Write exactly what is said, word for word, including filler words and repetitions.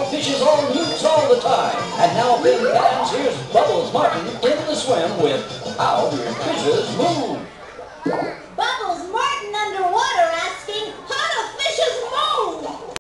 fishes all newts all the time. And now, Ben fans, here's Bubbles Martin in the swim with How Fishes Move.